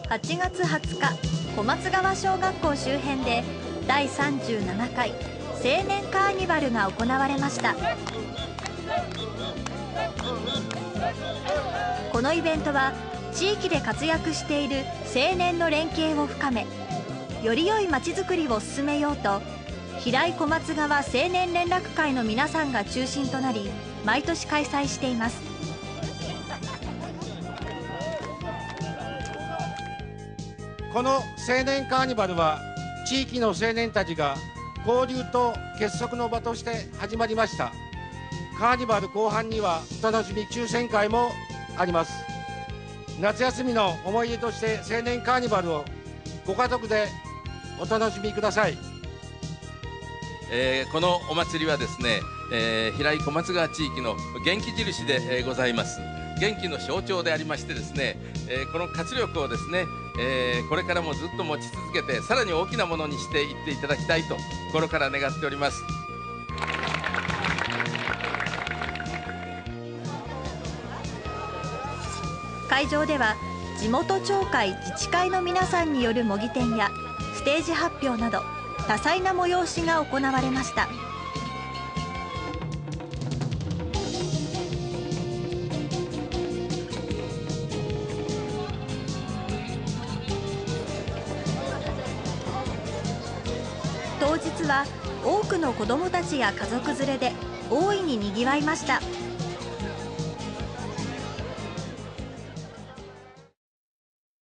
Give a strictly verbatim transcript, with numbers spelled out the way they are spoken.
はちがつはつか、小松川小学校周辺でだいさんじゅうななかい青年カーニバルが行われました。このイベントは地域で活躍している青年の連携を深め、より良いまちづくりを進めようと、平井小松川青年連絡会の皆さんが中心となり、毎年開催しています。 この青年カーニバルは、地域の青年たちが交流と結束の場として始まりました。カーニバル後半にはお楽しみ抽選会もあります。夏休みの思い出として青年カーニバルをご家族でお楽しみください。 えー、このお祭りはですね、えー、平井小松川地域の元気印で、えー、ございます。元気の象徴でありましてですね、えー、この活力をですね、えー、これからもずっと持ち続けて、さらに大きなものにしていっていただきたいと心から願っております。 会場では地元町会自治会の皆さんによる模擬店やステージ発表など多彩な催しが行われました。当日は多くの子どもたちや家族連れで大いににぎわいました。